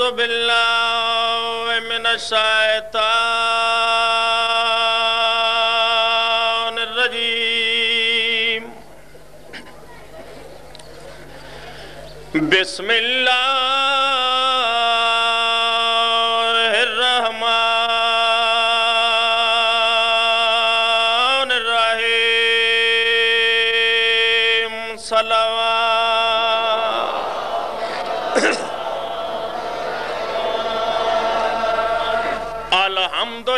بالله من الشيطان الرجيم بسم الله الرحمن الرحيم صلوات الحمد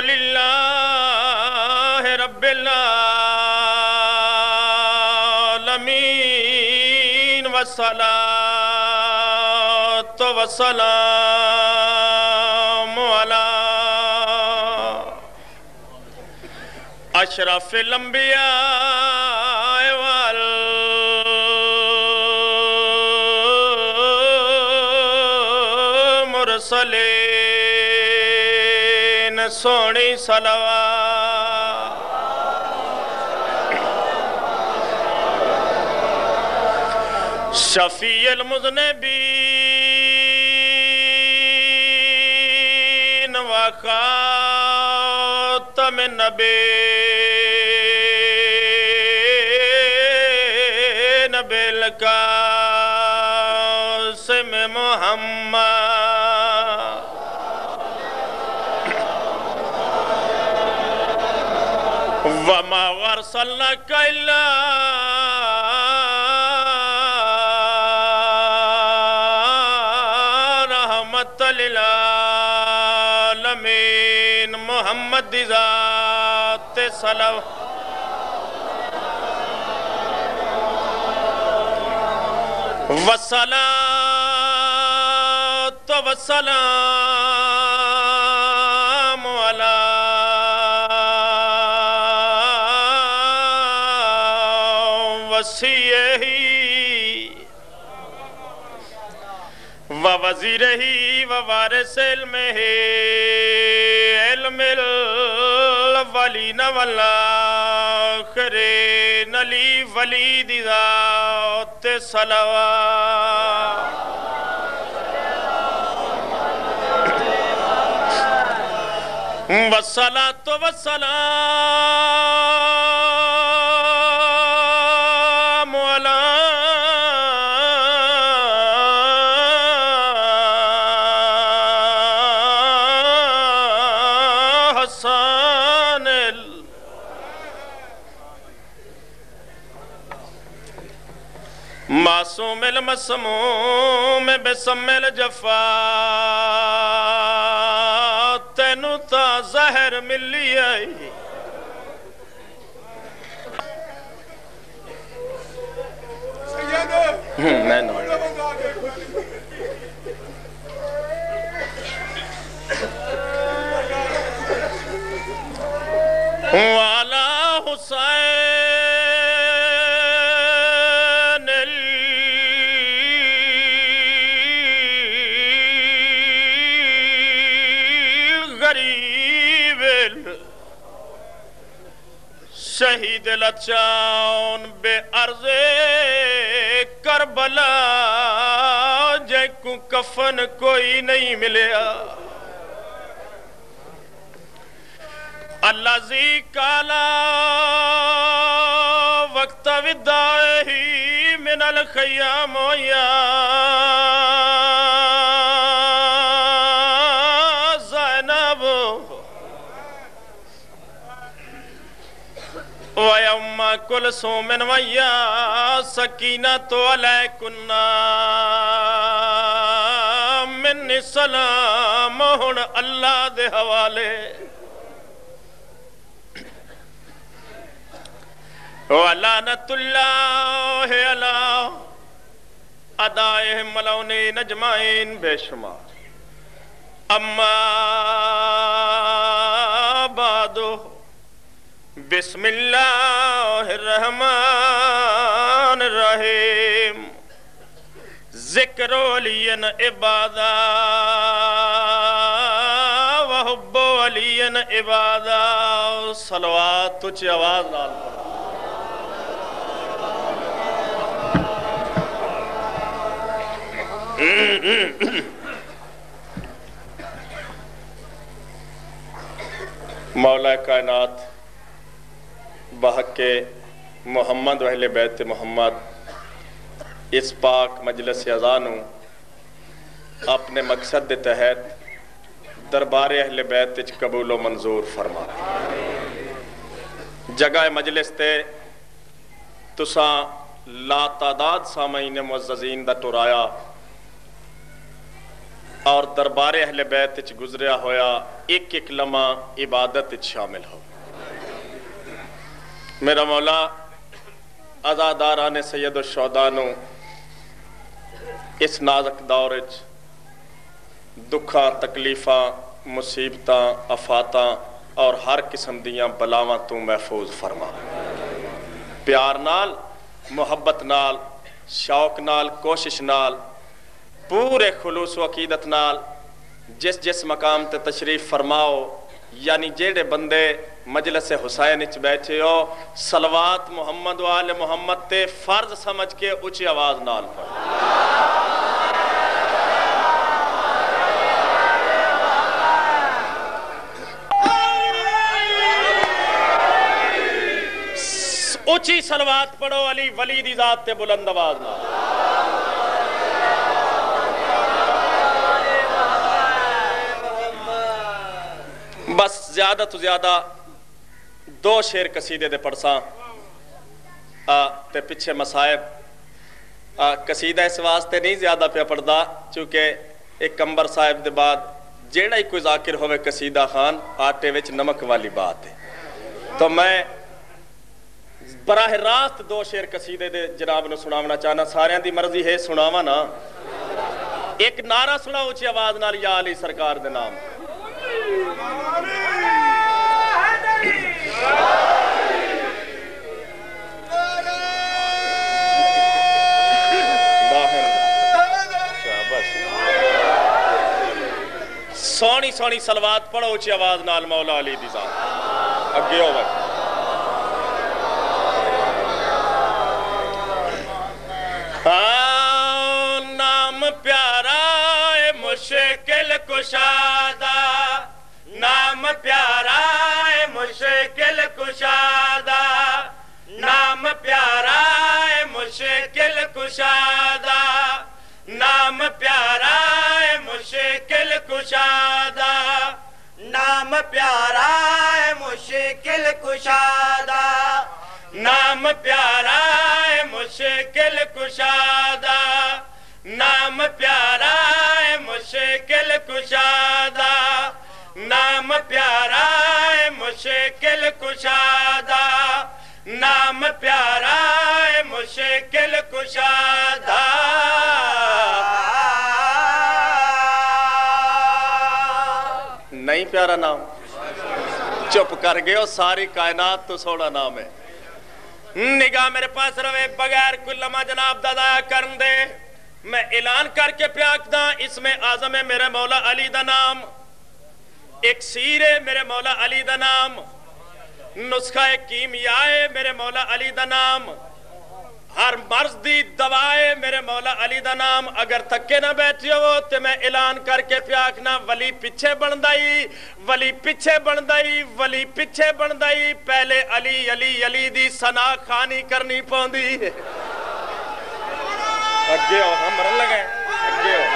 لله رب العالمين والصلاة والسلام على أشرف الأنبياء والمرسلين سونی صلوات شفیع المذنبین وخاتم النبیین بالقاسم محمد وما ارسلناک الا رحمت للعالمین محمد دی ذات صلوات والصلاة والسلام على وصیہ ووزیرہ ووارث علمہ علم الاولین والآخرین علی ولی دی ذات صلوات والصلاة والسلام على حسان معصوم المسموم بسم الجفا تینو تا زہر ملی آئی وعلا حسین الغریب شہید لچان بے عرض کربلا جے کو کفن کوئی نہیں ملیا اللہ زی کالا وقت ودائہی من الخیام یا زینب وَيَوْمَ كُلْثُومٍ وَيَا سَكِينَةُ عَلَيْكُنَّا مِنِّ سَلَامٌ اللہ دے حوالے وَلَانَةُ اللَّهِ عَلَىٰ أَعْدَائِهِمْ مَلْعُونِينَ أَجْمَعِينَ بے شمار اما بعد بسم اللہ الرحمن الرحیم ذکر علین عبادہ وحب علین عبادہ صلوات تجھے آواز نال مولا کائنات بحق محمد و اہل بیت محمد اس پاک مجلس اذانوں اپنے مقصد دے تحت دربار اہل بیت وچ قبول و منظور فرما جگہ مجلس تے تساں لا تعداد سامعین معززین دا ٹرایا اور دربار اہل بیت وچ گزریا ہویا ایک ایک لمحہ عبادت وچ شامل ہو میرا مولا عزاداران سید الشہدانوں اس نازک دور وچ دکھاں تکلیفاں مصیبتاں آفاتاں اور ہر قسم دیاں بلاواں تو محفوظ فرما پیار نال محبت نال شوق نال کوشش نال پورے خلوص و عقیدت نال جس جس مقام تے تشریف فرماؤ یعنی جیڑے بندے مجلس حسین وچ بیٹھے ہو صلوات محمد و آل محمد تے فرض سمجھ کے اونچی آواز نال پڑھ اونچی صلوات پڑھو علی ولی دی ذات تے بلند آواز نال بس زیادہ تو زیادہ دو شعر قصیدے دے پڑھساں تے پچھے مصائب قصیدہ اس واسطے نہیں زیادہ پہ پڑھدا چونکہ ایک کمبر صاحب دے بعد جیڑا ہی کوئی ذاکر ہوئے قصیدہ خان آٹے وچ نمک والی بات ہے تو میں براہ راست دو شعر قصیدے دے جناب نے سناونا چاہنا ساریاں دی مرضی ہے سناوا نا ایک نعرہ سنا اونچی آواز نال یا علی سرکار دے نام سونی سونی صلوات پڑھو اونچی آواز نال مولا علی دی ذات اگے ہو وقت نام پیارا ہے مشکل کشادہ نام پیارا ہے مشکل کشادہ نام پیارا ہے مشکل کشادہ نام پیارا ہے مشکل کشادہ نام پیارا ہے مشکل کشادہ نام پیارا ہے مشکل کشادہ نام پیارا ہے مشکل کشادہ نام پیارا ہے مشکل کشادہ نام پیارا ہے مشکل کشادہ نہیں پیارا نام چپ کر گئے ہو ساری کائنات تو سوڑا نام ہے نگاہ میرے پاس روے بغیر کل لمحہ جناب دادا کرن دے میں اعلان کر کے پیاک دا اس میں اعظم ہے میرے مولا علی دا نام ایک سیر ہے میرے مولا علی دا نام نسخہ کیمیاء ہے میرے مولا علی دا نام ہر مرض دی دوائے میرے مولا علی دا نام اگر تھکے نہ بیٹھے ہو تو میں اعلان کر کے پیاکنا ولی پیچھے بندائی ولی پیچھے بندائی ولی پیچھے بندائی پہلے علی علی علی دی ثنا خانی کرنی پوندی اگے ہو ہم مرن لگے اگے ہو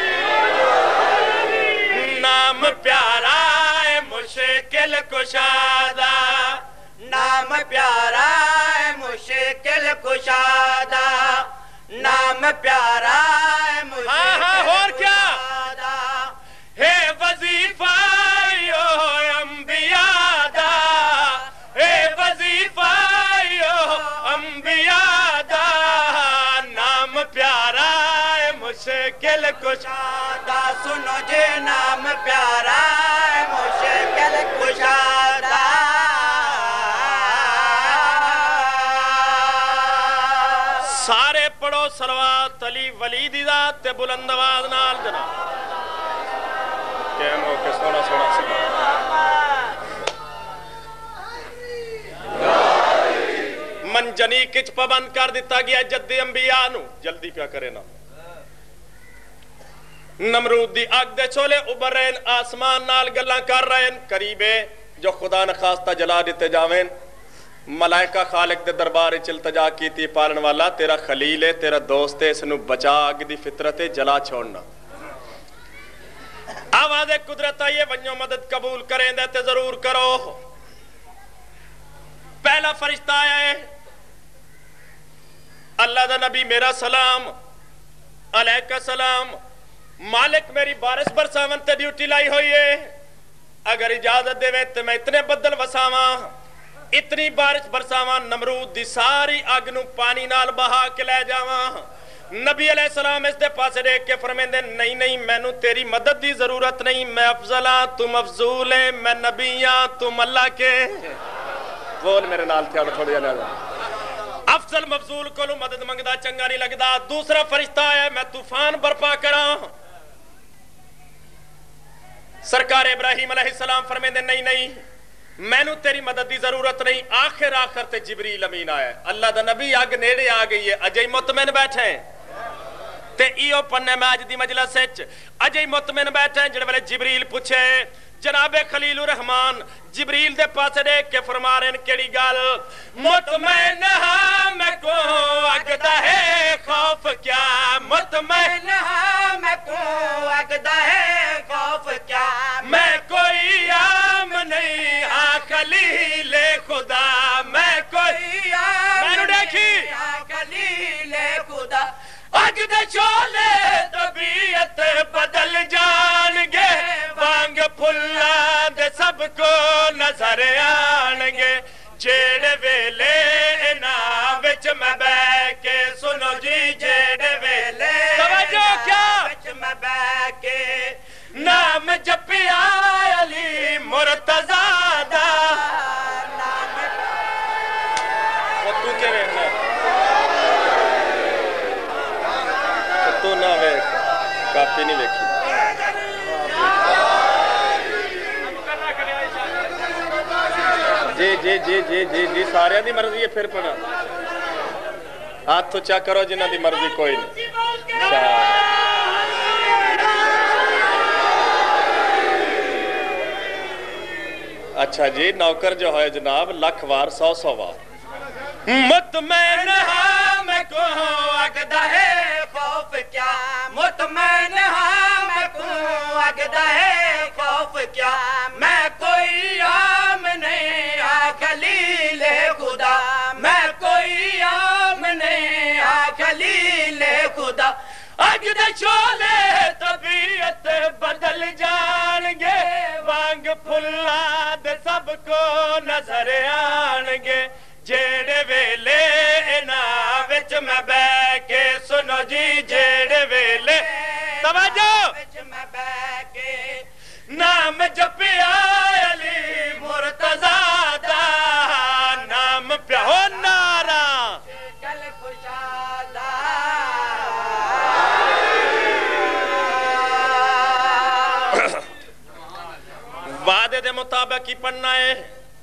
نام پیارا ہے مشکل کشادہ نام پیارا ہے مشکل کشادہ نام پیارا ہے مشکل کشادہ ہے وظیفہ یو انبیاء دا ہے وظیفہ یو انبیاء دا نام پیارا ہے مشکل کشادہ سنو جے نام پیارا ہے مشکل کشادہ سارے پڑھو صلوات علی ولی دی ذات تے بلند آواز نال جناب کیم ہو کے سونا سونا سکتا منجنی کچ پابند کر دیتا گیا جد انبیاء نو جلدی پیا کرے نا نمرود دی آگ دے چھولے ابر رہے آسمان نال گلاں کر رہے قریبے جو خدا نخواستہ جلا دیتے جاویں ملائکہ خالق دے دربار التجا کیتی پالن والا تیرا خلیل ہے تیرا دوست ہے اس نو بچا اگ دی فطرت جلا چھوڑنا آواز قدرت آئیے ونیو مدد قبول کریں دیتے ضرور کرو پہلا فرشتہ آیا ہے اللہ دا نبی میرا سلام علیکہ سلام مالک میری بارش برساون تے ڈیوٹی لائی ہوئی ہے اگر اجازت دے تو میں اتنے بدل وساواں اتنی بارش برساواں نمرود دی ساری اگ نو پانی نال بہا کے لے جاواں نبی علیہ السلام اس دے پاسے دیکھ کے فرمیندے نہیں نہیں مینوں تیری مدد دی ضرورت نہیں میں افضل ہاں تم افضول ہے میں نبی ہاں تم اللہ کے بول میرے نال تھے تھوڑی جا افضل مفضول کو مدد منگدا چنگا نہیں لگدا دوسرا فرشتہ ہے میں طوفان برپا کراں سرکار ابراہیم علیہ السلام فرمیندے نہیں نہیں میں نو تیری مدد دی ضرورت نہیں آخر تے جبریل امین آیا اللہ دا نبی آگ نیڑے آ گئی ہے اجائی مطمئن بیٹھے ہیں تے ایو پنے میں آج دی مجلس سچ اجائی مطمئن بیٹھے ہیں جڑے والے جبریل پوچھے جناب خلیل الرحمن جبریل دے پاسے دیکھ کے فرما رہے ہیں کیڑی گل مطمئن ہاں میں کو اگدا ہے خوف کیا مطمئن ہاں میں کو اگدا ہے خوف کیا میں کوئی عام نہیں ہاں خلیل خدا میں کوئی عام نہیں ہاں خلیل خدا اگدے چولے طبیعت بدل جان گے وانگ پھلا دے سب کو نظر آن گے جیڑے ویلے اینا وچ میں بے کے سنو جی جیڑے ویلے توجہ کیا وچ میں بے کے نام جپیا علی مرتضیٰ دا وہ تو کیا ویکھنا تو نہ ویکھ کافی نہیں ویکھی جی جی جی جی جی جی سارے دی مرضی ہے پھر پڑا ہاتھ تو چیک کرو جنہ دی مرضی کوئی نہیں اچھا جی نوکر جو ہے جناب لکھ وار سو وار مطمئن ہاں میں کو اگدا ہے خوف کیا مطمئن ہاں میں کو اگدا ہے خوف کیا میں کوئی عام نہیں ہاں خلیل خدا میں کوئی عام نہیں ہاں خلیل خدا اگدے چولے طبیعت بدل جان گے وانگ پھلا دے سب کو نظر آن گے جیڑے ویلے اینا وچ میں بے کے سنو جی جیڑے ویلے توجہ وچ میں بے کے نام جپیا علی مرتضیٰ دا نام پیا ہو نارا کل کشادہ وعدے دے مطابق ہی پڑھنا ہے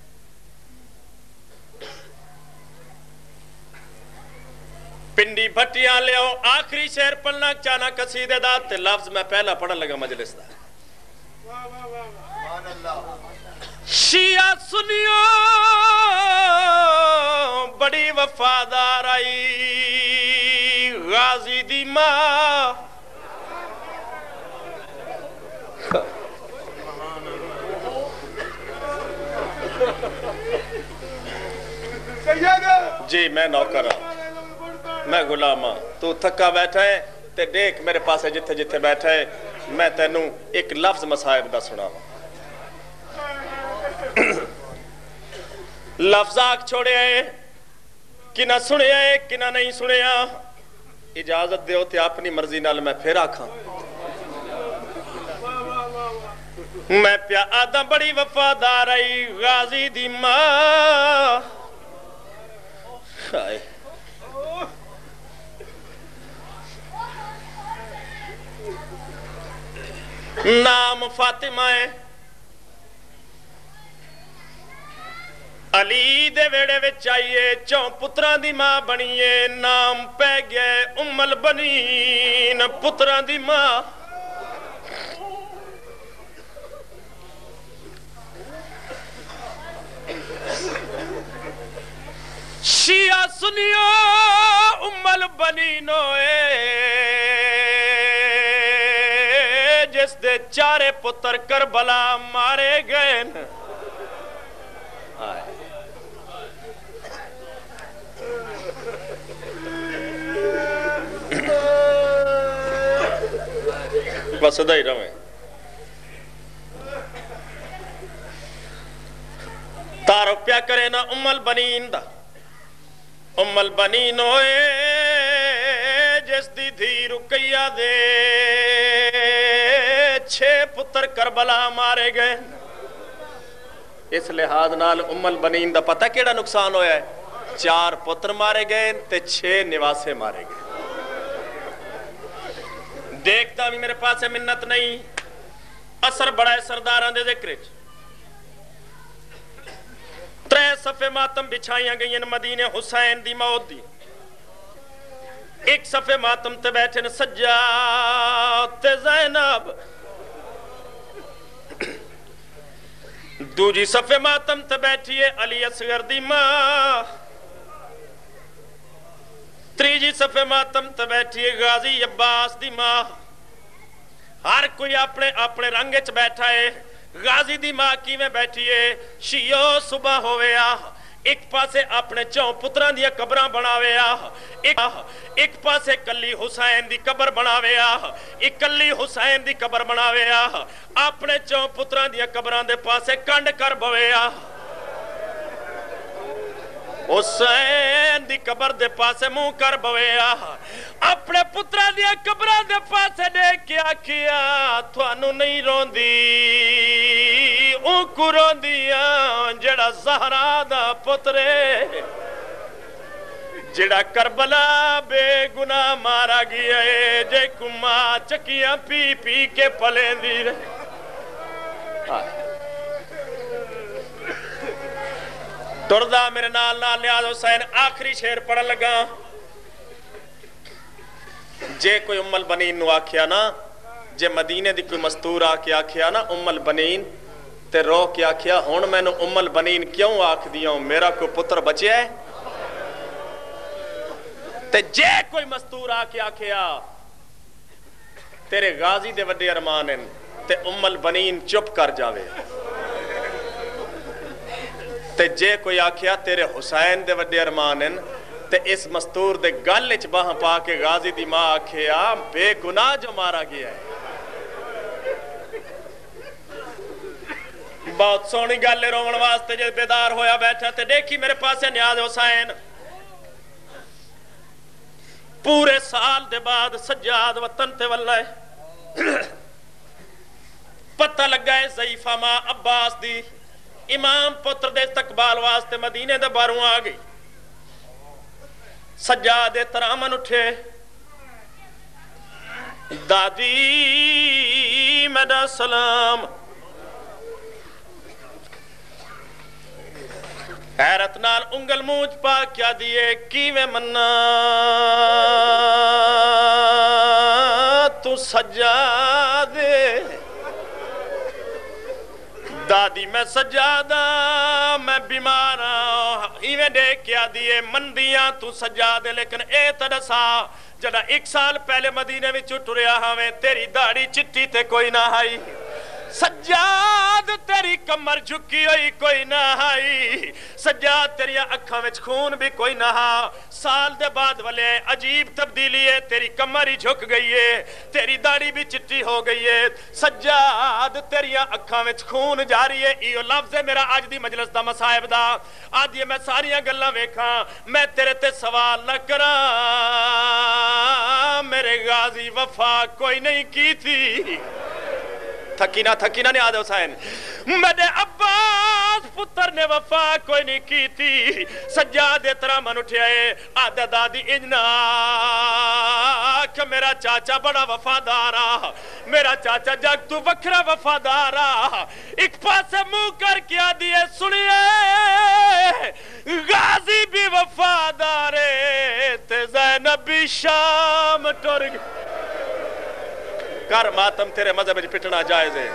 پنڈی بھٹیاں لے آؤ آخری شعر پڑھنا چانا قصیدے دا تے لفظ میں پہلا پڑھن لگا مجلس دا شیعہ سنیو بڑی وفادار آئی غازی دی ماں جی میں نوکر ہوں میں غلام ہاں تو تھکا بیٹھا ہے تے دیکھ میرے پاس ہے جتھے جتھے بیٹھا ہے میں تینوں ایک لفظ مصائب دا سنا ہوں لفظ آکھ چھوڑے آئے کہ نہ سنے آئے کہ نہ نہیں سنے آ اجازت دے ہوتے اپنی مرضی نال میں پھر آکھاں میں پیا آدھا بڑی وفادار آئی غازی دی ماں آئے نام فاطمہ ہے علی دے ویڑے وچ آئیے چون پتران دی ماں بنیے نام پہ گئے ام البنین پتران دی ماں شیعہ سنیو امل بنینو جس دے چارے پتر کربلا مارے گئے بس ادھا ہی رہے تارو پیا کرے نا ام البنین دا ام البنین ہوئے جس دی دھی رقیہ دے 6 پتر کربلا مارے گئے اس لحاظ نال ام البنین دا پتہ کیڑا نقصان ہویا ہے 4 پتر مارے گئے تے 6 نواسے مارے گئے دیکھتا بھی میرے پاس ہے منت نہیں اثر بڑا ہے سرداران دے ذکر 3 صفحے ماتم بچھائیاں گئیں مدینہ حسین دی موت دی 1 صفحے ماتم تے بیٹھے سجاد تے زینب دوجی صفحے ماتم تے بیٹھیے علی اصغر دی ماں تریجی صفحے ماتم تے بیٹھیے غازی عباس دی ماں ہر کوئی اپنے رنگچ بیٹھا ہے غازی دی ماں کی میں بیٹھیے شیعو صبح ہوئے ایک پاسے اپنے 4 پتران دیا قبران بناوے ایک پاسے کلی حسین دی قبر بناوے ایک کلی حسین دی قبر بناوے اپنے 4 پتران دیا قبران دے پاسے کنڈ کر بوے حسین دی قبر دے پاسے منہ کر بوے اپنے پتران دیا قبران دے پاسے دیکھیا کیا تھوانو نہیں رون دی اون کو رون دیا جڑا زہرا دا پترے جڑا کربلا بے گناہ مارا گیا ہے جے کما چکیاں پی پی کے پلیں دی رہے ٹردہ میرے نال نیاز حسین آخری شعر پڑھن لگا جے کوئی ام البنین نو آکھیا نا جے مدینے دی کوئی مستور آکے آکھیا نا ام البنین تے رو کے آکھیا ہون میں نو ام البنین کیوں آکھ دیا ہوں میرا کوئی پتر بچے ہے تے جے کوئی مستور آکے آکھیا تیرے غازی دے وڈے ارمان ہیں تے ام البنین چپ کر جاوے تے جے کوئی آکھیا تیرے حسین دے وڈے ارمان ہیں تے اس مستور دے گل اچ باہاں پا کے غازی دی ماں آکھیا بے گناہ جو مارا گیا ہے بہت سونی گل رومن واسطے جے بیدار ہویا بیٹھا تے دیکھی میرے پاس ہے نیاز حسین پورے سال دے بعد سجاد وطن تے واللہ پتہ لگا ہے ضعیفہ ماں عباس دی امام پتر دے استقبال واسطے مدینے دے باروں آ گئی سجاد ترامن اٹھے دادی میرا سلام حیرت نال انگل موج پا کیا دیئے کیویں منا تو سجادے دادی میں سجادہ میں بیمارا ایویں دیکھ کیا دیئے مندیاں تو سجادے لیکن اے تڑسا جڑا 1 سال پہلے مدینے میں چٹ رہا ہمیں تیری داڑھی چٹی تے کوئی نہ آئی سجاد تیری کمر جھکی ہوئی کوئی نہ آئی سجاد تیری اکھاں وچ خون بھی کوئی نہ سال دے بعد والے عجیب تبدیلی ہے تیری کمر ہی جھک گئی ہے تیری داڑھی بھی چٹی ہو گئی ہے سجاد تیری اکھاں وچ خون جاری ہے ایو لفظ ہے میرا آج دی مجلس دا مصائب دا آج یہ میں ساریاں گلاں ویکھاں میں تیرے تے سوال نہ کراں میرے غازی وفا کوئی نہیں کی تھی تھکینا نیاز حسین میرے عباس پتر نے وفا کوئی نہیں کی تھی سجاد ترامن اٹھے آئے آدھا دادی انجنا کہ میرا چاچا بڑا وفادارا میرا چاچا جگ تو وکھرا وفادارا ایک پاسے منہ کر کیا دیئے سنیے غازی بھی وفادارے تے زینب بھی شام ٹور گئی کر ماتم تیرے مذہب میں پٹنا جائز ہے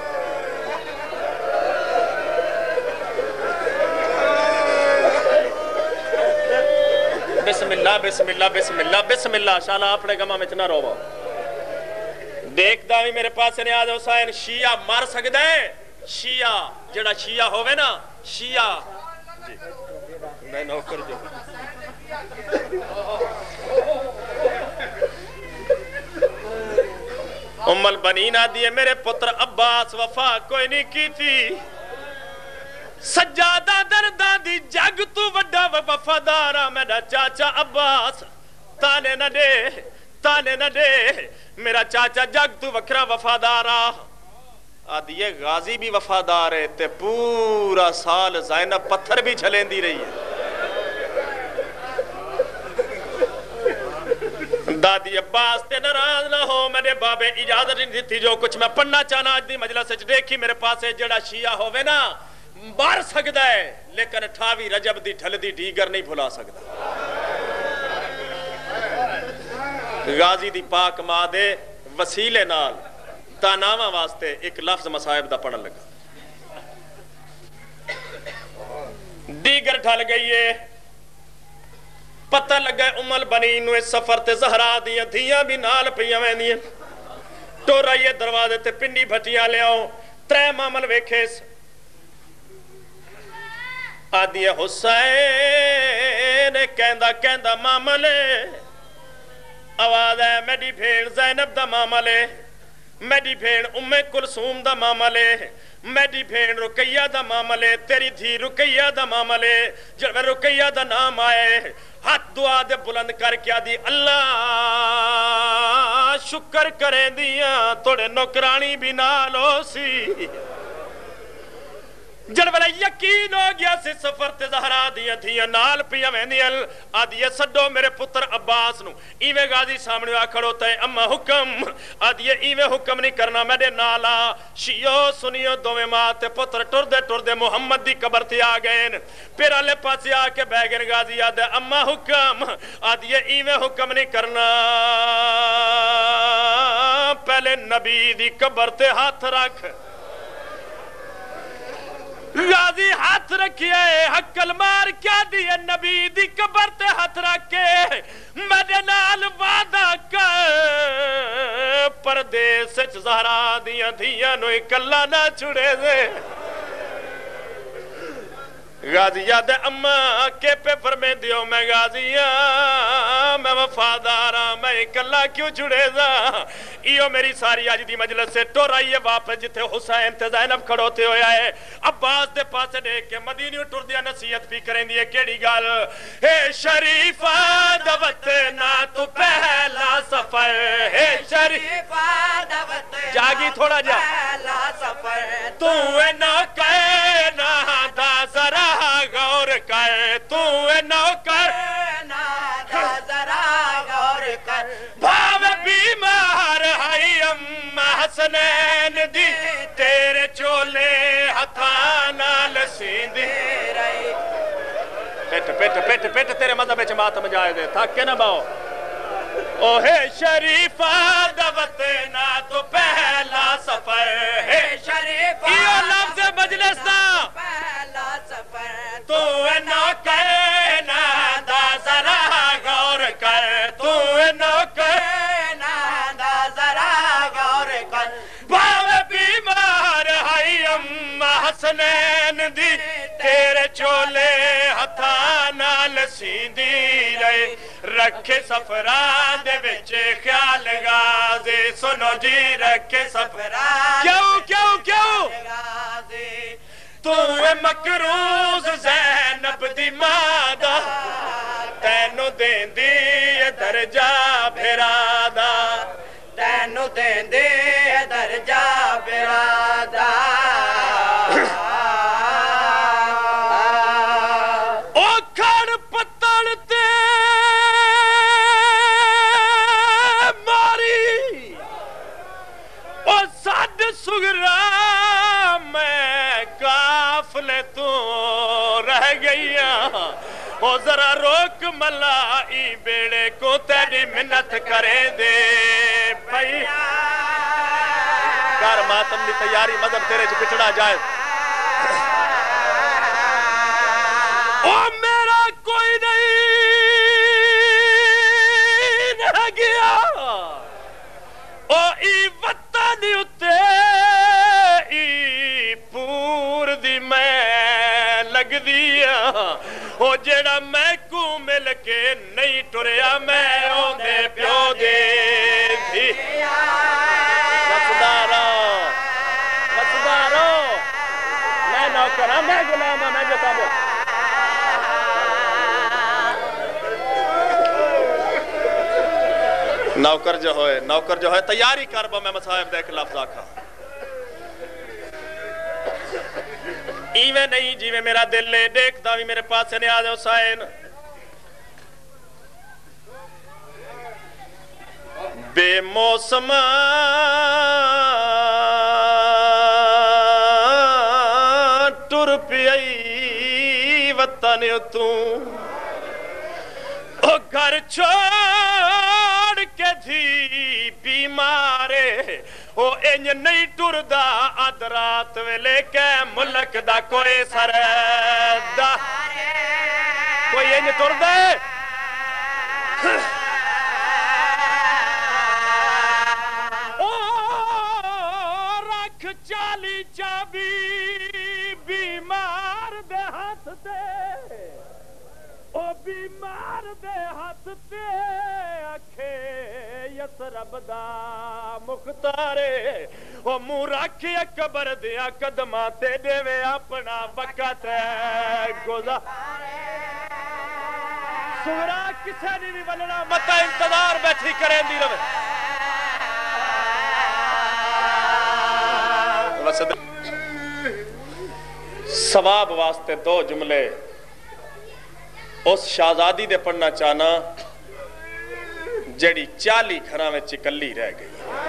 بسم اللہ بسم اللہ بسم اللہ بسم اللہ شالا اپنے گمہ میں چنا رو دیکھ دا بھی میرے پاس نیاز حسین شیعہ مار سکتا ہے شیعہ جڑا شیعہ ہوئے نا شیعہ جی میں نوکر جو ام البنین آدھی ہے میرے پتر عباس وفا کوئی نہیں کی تھی سجادہ دردان دی جگ تو وڈا وفادارا میرا چاچا عباس تانے نہ دے میرا چاچا جگ تو وکرا وفادارا آدھی یہ غازی بھی وفادار ہے تے پورا سال زینب پتھر بھی چھلیں دی رہی ہے دادی عباس تے ناراض نہ ہو میرے بابے اجازت نہیں دیتی جو کچھ میں پڑھنا چاہنا آج دی مجلس سے دیکھی میرے پاس جڑا شیعہ ہوئے نا مار سکتا ہے لیکن 28 رجب دی ڈھل دی ڈیگر نہیں بھلا سکتا غازی دی پاک ماں دے وسیلے نال تاناواں واسطے ایک لفظ مصائب دا پڑھن لگا دیگر ڈھل گئی ہے پتہ لگا ام البنین اس سفر تے زہرا دیاں دھیاں بھی نال پیاں ویندیاں ٹورا یہ دروازے تے پنڈی بھٹیاں لے آؤ 3 معامل ویکھے آدھی حسین کہندہ معاملے آواز ہے میری بھیڑ زینب دا معاملے میری بھیڑ ام کلثوم دا معاملے میری بھیڑ رقیہ دا معاملے تیری دھی رقیہ دا معاملے جب رقیہ دا نام آئے ہاتھ دعا دے بلند کر کیا دی اللہ شکر کریں دیاں توڑے نوکرانی بھی نالو سی جڑ والا یقین ہو گیا سی سفر تے زہرا دیاں تھیاں نال پیاں ویندیاں آدھی سڈو میرے پتر عباس نو ایویں غازی سامنے آ کھڑوتا ہے اما حکم آدھی ایویں حکم نہیں کرنا میرے نالا شیو سنیو دوویں ماں تے پتر ٹردے محمد دی قبر تے آ گئے پھر آلے پاسے آ کے بہ گئے غازی آدھے اما حکم آدھی ایویں حکم نہیں کرنا پہلے نبی دی قبر تے ہاتھ رکھ غازی ہاتھ رکھئے حقل مار کیا دیئے نبی دی قبر تے ہاتھ رکھے میرے نال وعدہ کر پردیس زہرا دیاں دھیاں نو اکلا نہ چھڑے دے غازی یاد اماں کے پہ فرمے دیو میں غازیاں میں وفاداراں میں اکلا کیوں چھڑے دا ایو میری ساری آج دی مجلس سے ٹور آئیے واپس جتے حسین تے زینب کھڑوتے ہویا ہے عباس دے پاسے دیکھ کے مدینیوں ٹور دیا نصیحت بھی کریں دیئے کیڑی گال اے شریفہ دوتنا تو پہلا سفر اے شریفہ دوتنا جاگی تھوڑا جا پہلا سفر تو اے نہ کہنا دا ذرا غور کر تو اے نوکر ذرا غور کر بھاو بیمار ہائی اممہ حسنین دی تیرے چولے ہتھانا لسیندی رہی پیٹ تیرے مذہب جماعت میں جائے دے تھاکے نہ باؤ اوہے شریفہ دوتنا تو پہلا سفر ہے شریفہ یہ لفظ مجلس دا تو نو کہنا دا ذرا غور کر تو نو کہنا دا ذرا غور کر بھاو بیمار ہائی اممہ حسنین دی تیرے چولے ہتھانا لسیندی رہے رکھے سفران دے بچے خیال غازی سنو جی رکھے سفران کیوں تو مکروز زینب دی مادہ تینو دین دی درجہ بھرادا تینو دین دی درجہ بھرادا او کھڑ پتڑ تے ماری او ساڈ سگرا قافلے تو رہ گئیا او ذرا روک ملائی بیڑے کو تیری منت کرے دے بھائیا کار ماتم دی تیاری مذہب تیرے جو پچھڑا جائے او میرا کوئی نہیں او جیڑا میں کو مل کے نہیں ٹریا میں اوندے پیو دے بھی وفادارو میں نوکرہ میں غلامہ میں جتابو نوکر جو ہوئے تیاری کربا میں مصاحب دیکھ لفظ آکھا ایویں نہیں جیویں میرا دل لے دیکھ داوی میرے پاس سے نیاز حسین بے موسم ٹر پیئی وطن تو او گھر چھوڑ کے تھی بیمارے او انج نہیں ٹردا ادرات ویلے کے ملک دا کوئی سردا کوئی انج ٹردے او رکھ چالی چابی بیمار دے ہاتھ دے او بیمار دے ہاتھ تے اکھے یسرب دا مختارے او منہ رکھ اکبر دیا قدماں تے دیوے اپنا وقت گزارے سورا کسے نہیں بھی بلنا متا انتظار بیٹھی کریں دی روے ثواب واسطے دو جملے اس شہزادی دے پڑھنا چاہنا جڑی 40 گھراں میں چکلی رہ گئی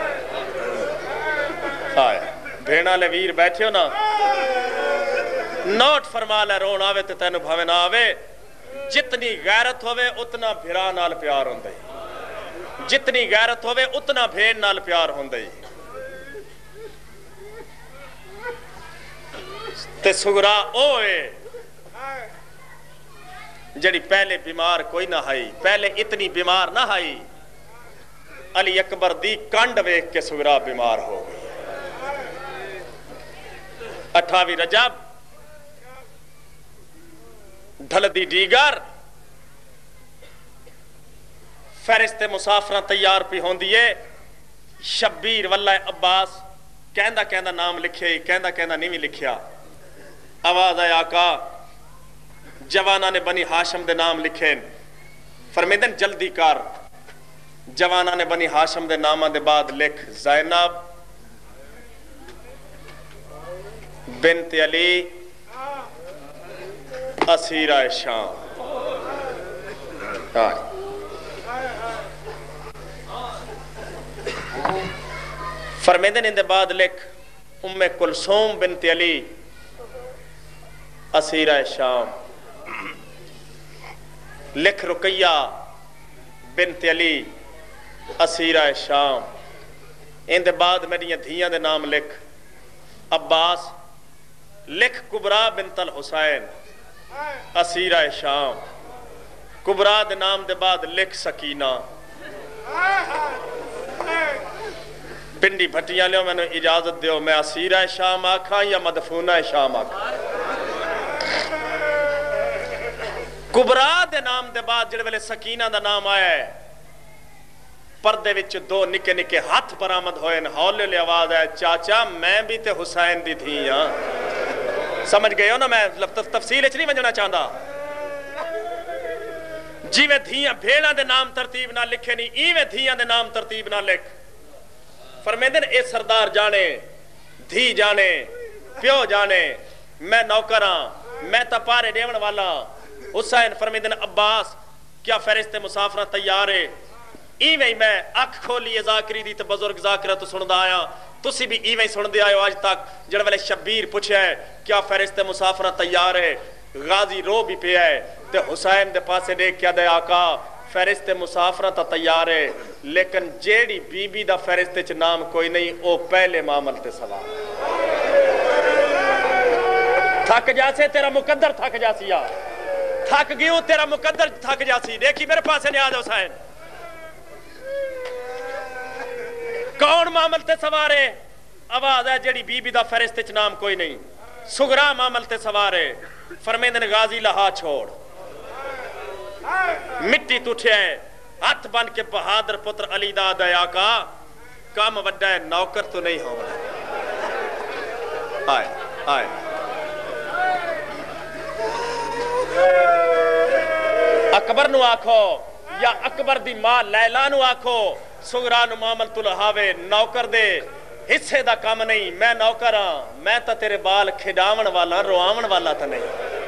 آئے بھیڑا لے ویر بیٹھے ہو نا نوٹ فرما لے رون آوے تے تینو بھاوے نہ آوے جتنی غیرت ہوئے اتنا بھیرا نال پیار ہوندے جتنی غیرت ہوئے اتنا بھیڑ نال پیار ہوندے تے سغرا اوئے جڑی پہلے بیمار کوئی نہ ہائی پہلے اتنی بیمار نہ ہائی علی اکبر دی کانڈ ویکھ کے سغرا بیمار ہو گئی 28 رجب ڈھل دی ڈیگر فہرست مسافراں تیار پی ہوندی ہے شبیر واللہ عباس کہندہ نام لکھے کہندہ نہیں بھی لکھیا آواز آیا آقا جوانہ نے بنی ہاشم دے نام لکھیں فرمیدن جلدی کر جوانہ نے بنی ہاشم دے نامہ دے بعد لکھ زینب بنت علی اسیرہ شام فرمیدن ان دے بعد لکھ ام کلثوم بنت علی اسیرہ شام لکھ رقیہ بنت علی اسیرہ شام ان دے بعد میری دھیاں دے نام لکھ عباس لکھ کبرا بنت الحسین اسیرہ شام کبرا دے نام دے بعد لکھ سکینہ پنڈی بھٹیاں لیو میں نے اجازت دیو میں اسیرہ شام آکھا یا مدفونہ شام آکھا کبرا دے نام دے بعد جڑے ویلے سکینہ دا نام آیا ہے پردے وچ دو نکے نکے ہاتھ برآمد ہوئے ہولے لے آواز ہے چاچا میں بھی تے حسین دی تھی ہاں سمجھ گئے ہو نا میں تفصیل اچھ نہیں منجنا چاہتا جیویں دھیاں بھیڑاں دے نام ترتیب نہ لکھے نہیں ایویں دھیاں دے نام ترتیب نہ لکھ فرمیدن اے سردار جانے دھی جانے پیو جانے میں نوکراں میں تپارے دیون والا حسین فرمیدن عباس کیا فہرست مسافرہ تیار ہے ایویں میں اکھ کھولی ذاکری دی تے بزرگ ذاکرہ تو سن دا آیا تسی بھی ایویں سن دے آئے آج تک جڑ والے شبیر پوچھے ہے کیا فہرست مسافرہ تیار ہے غازی رو بھی پہ ہے تے حسین دے پاسے دیکھ کیا دے آقا فہرست مسافرہ تا تیار ہے لیکن جیڑی بی بی دا فہرست چ نام کوئی نہیں او پہلے معامل تے سوال تھک جاسے تیرا مقدر تھک جاسی یا تھک گیوں تیرا مقدر تھک جاسی دیکھی میرے پاسے نہیں آج حسین کون معامل تے سوارے آواز ہے جیڑی بی بی دا فہرست چ نام کوئی نہیں سغرا معامل تے سوارے فرمیندن غازی لہا چھوڑ मिट्टी तुठे हथ बन के बहादुर पुत्र अली दा दया का काम वड्डा है नौकर तो नहीं होना आए आए अकबर नु आखो या अकबर दी मां लैला नु आखो सुगरा नु मामल तुलहावे नौकर दे हिस्से दा काम नहीं मैं नौकर हां मैं तो तेरे बाल खिडावन वाला रोआवन वाला तो नहीं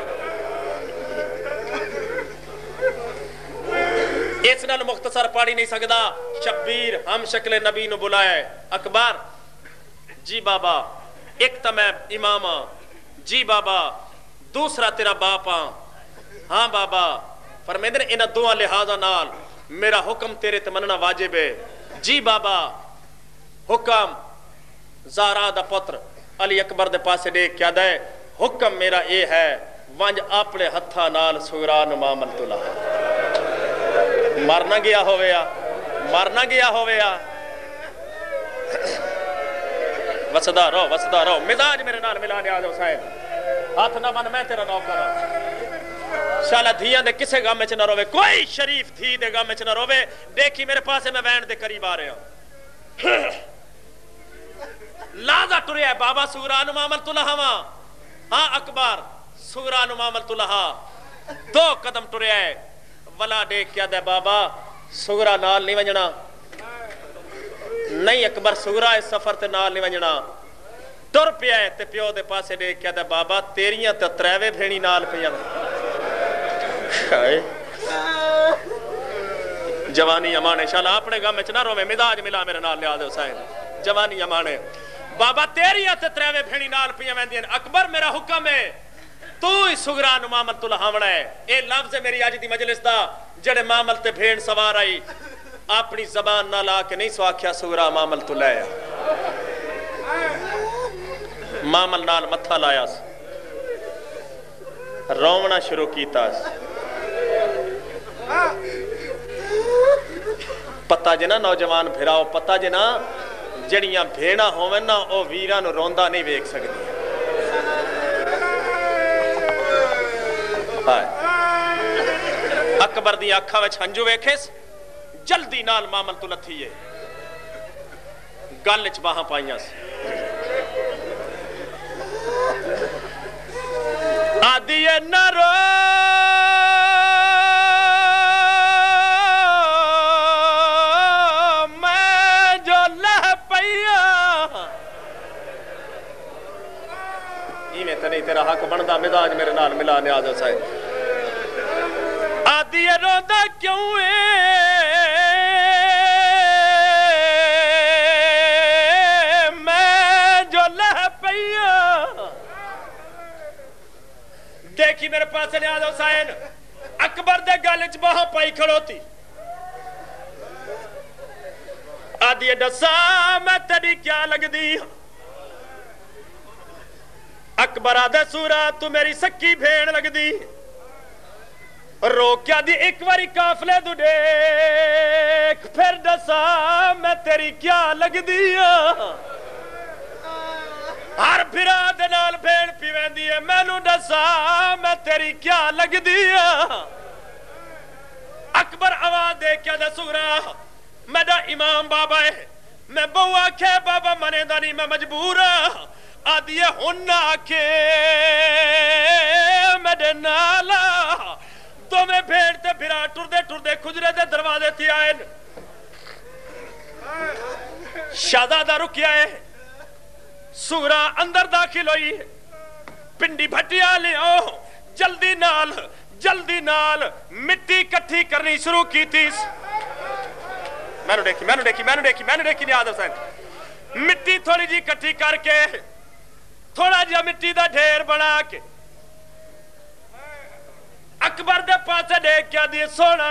इस नाल मुख्तसर पढ़ी नहीं सकदा शब्बीर हम शक्ल नबी नु बुलाए अकबर जी बाबा एक तो मैं इमाम हां जी बाबा दूसरा तेरा बाप हां हां बाबा फरमांदे ने इन्हां दोवां लिहाजा नाल मेरा हुक्म तेरे ते मनना वाजिब है जी बाबा हुक्म ज़ारा दा पुत्र अली अकबर दे पासे देख क्या दे हुक्म मेरा ये है वंज अपने हत्था नाल सुगरा नु मामल तुला मरना गया होवेया वसदा रहो मिजाज मेरे नाल मिला दे आजो साहब हाथ ना मन मैं तेरा नौकर हां शाला धियां दे किसे गम च ना रोवे कोई शरीफ थी दे गम च ना रोवे देखी मेरे पासे मैं वैन दे करीब आ रहा लाजा टुरिया बाबा सुगरा नु मामल तुलहा हां अकबर सुगरा नु मामल तुलहा 2 कदम टुरिया वला देख क्या दे बाबा सुगरा नाल नहीं वंजना नहीं अकबर सुगरा इस सफर ते नाल नहीं वंजना टुर पिया ते प्यो दे पासे देख क्या दे बाबा तेरियां ते त्रैवे भेणी नाल पिया जवानी अमाने शाला अपने गम च ना रोवे मिजाज मिला मेरे नाल लिया दे हुसैन जवानी अमाने बाबा तेरियां ते त्रैवे भेणी नाल पिया वेंदियां अकबर मेरा हुक्म है तू ही सुगरा नु मामल तुलहावना है ए लफ्ज है मेरी अज दी मजलिस दा जड़े मामल ते भेड़ सवार आई अपनी जबान ना ला के नहीं स्वाख्या सुगरा मामल तुलाया मामल नाल मत्था लाया रोवना शुरू कीता पता जे ना नौजवान फिराओ पता जे ना जड़ियां भेड़ा होवन ना ओ वीरां नु रोंदा नहीं वेख सकदी अकबर दी आंखां विच हंजू वेखेस जल्दी नाल मामल तू लथी है गल च बाहां पाईयां आदि न रो मैं जो लह पईया इवें ते नहीं तेरा हक बनदा मिजाज मेरे नाल मिला न्याज साहब आदि रोंदा क्यों है मैं जो लह पईया देखी मेरे पास न्याज हुसैन अकबर दे गल च बाहां पाई खड़ोती आदि दसा मैं तेरी क्या लगदी अकबर आदे सूरा तू मेरी सक्की भेड़ लगदी रोक्या दी एक बारी काफले तू देख फिर दसा मैं तेरी क्या लगदी हर फिरा दे नाल भेड़ पी वेंदी है मैनू दसा मैं तेरी क्या लगदी अकबर आवाज दे क्या दसूरा मेरा इमाम बाबा है मैं बहु आखे बाबा मने दा नहीं मैं मजबूर आदि हुन आखे मेरे नाला तो मैं भेड़ ते फिरा टुरदे टुरदे खुजरे दे दरवाजे ते आए शहजादा रुकिया है सूरा अंदर दाखिल हुई पिंडी भटिया ले आओ जल्दी नाल मिट्टी इकट्ठी करनी शुरू की थी मैनू देखी नियाज़ हुसैन मिट्टी थोड़ी जी इकट्ठी करके थोड़ा जा मिट्टी दा ढेर बना के अकबर दे पासे देख क्या दी सोना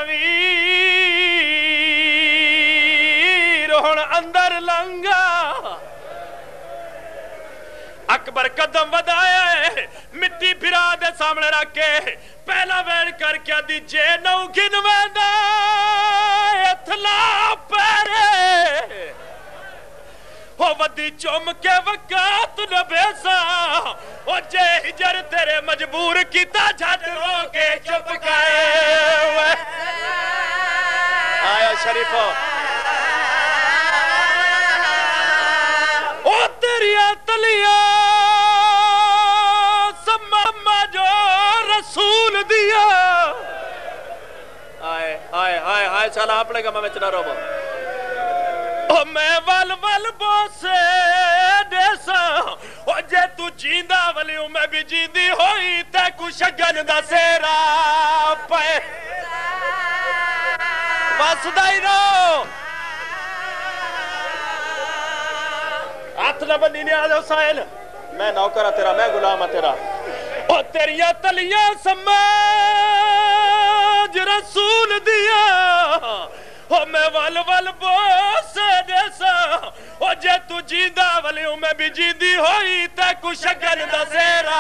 वीर हुण अंदर लंगा अकबर कदम वधाया है मिट्टी फिरा दे सामने रख के पहला वैन कर क्या दी जे नौ गिनवेंदा इथला पैरे ودی چوم کے وقات نہ بیسا جے ہجر تیرے مجبور کیتا جھٹ رو کے چپکائے آیا شریفو تیریا تلیاں سمما جو رسول دیا آئے آئے آئے آئے چالا اپنے گا میں چنا رو میں ول ول بوسے دیسا جے تو جیندہ ولیوں میں بھی جیندی ہوئی تے کو شگن دا سیرا پائے واسدائی رو ہاتھ نہ بندی نے آجاؤ سائل میں نوکرہ تیرا میں غلامہ تیرا تیریا تلیاں سمجھ رسول دیا میں ول ول بوس دیسا جے تو جیندہ ولیوں میں بھی جیندی ہوئی تے کو شگن دا سیرا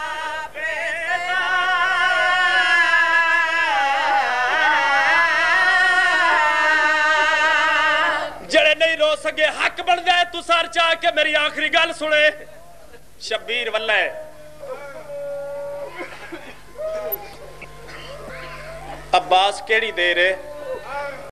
جڑے نہیں رو سکے حق بن دے تو سار چاہ کے میری آخری گال سنے شبیر واللہ عباس کیڑی دے رہے